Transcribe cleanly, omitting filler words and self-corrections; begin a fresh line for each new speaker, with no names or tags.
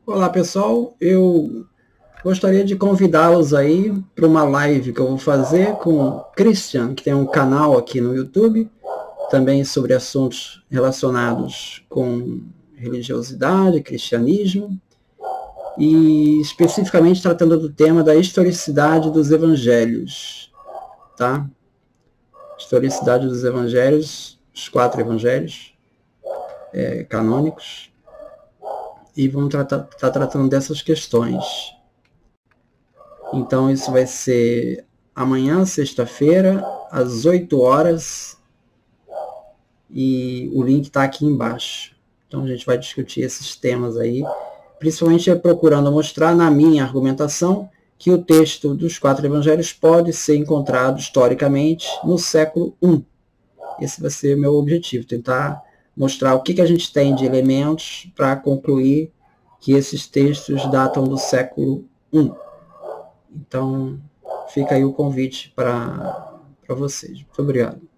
Olá pessoal, eu gostaria de convidá-los aí para uma live que eu vou fazer com o Christian, que tem um canal aqui no YouTube, também sobre assuntos relacionados com religiosidade, cristianismo, e especificamente tratando do tema da historicidade dos evangelhos, tá? Historicidade dos evangelhos, os 4 evangelhos canônicos, e vamos estar tratando dessas questões. Então isso vai ser amanhã, sexta-feira, às 8 horas, e o link está aqui embaixo. Então a gente vai discutir esses temas aí, principalmente procurando mostrar na minha argumentação que o texto dos 4 evangelhos pode ser encontrado historicamente no século I. Esse vai ser o meu objetivo, tentar mostrar o que a gente tem de elementos para concluir que esses textos datam do século I. Então, fica aí o convite para vocês. Muito obrigado.